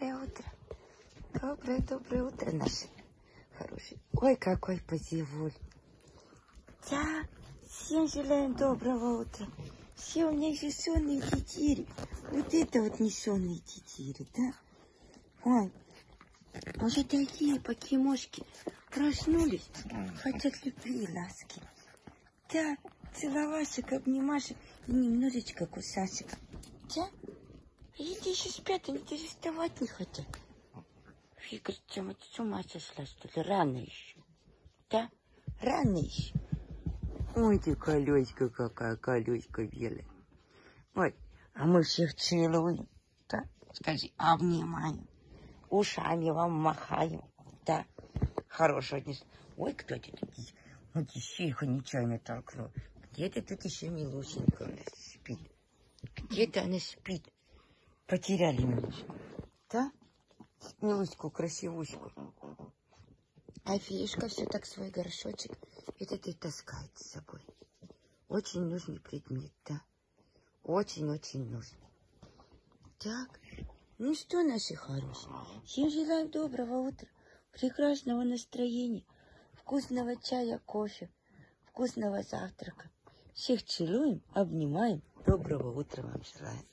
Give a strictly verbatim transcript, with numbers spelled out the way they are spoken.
Доброе утро. Доброе-доброе утро, наши хорошие. Ой, какой позевуль. Да, всем желаем доброго утра. Все у меня еще сонные тетири. Вот это вот не сонные тетири, да? Ой, уже такие покемошки проснулись, хотят любви и ласки. Да, целовашек, обнимашек и немножечко кусашек. Да? Эти еще спят, они даже вставать не хотят. Фига, Тема, ты с ума сошла, что ли? Рано еще. Да? Рано еще. Ой, ты колечка какая, колечка белая. Ой, а мы всех целуем. Да? Скажи, обнимаем. Ушами вам махаем. Да? Хорошего дня. Ой, кто это тут? Вот еще нечаянно толкнул. Где-то тут еще Милусенька спит. Где-то она спит. Потеряли Милусеньку. Да? Милуську, красивуську. А Фишка все так свой горшочек этот и таскает с собой. Очень нужный предмет, да? Очень-очень нужный. Так, ну что, наши хорошие, всем желаю доброго утра, прекрасного настроения, вкусного чая, кофе, вкусного завтрака. Всех целуем, обнимаем. Доброго утра вам желаем.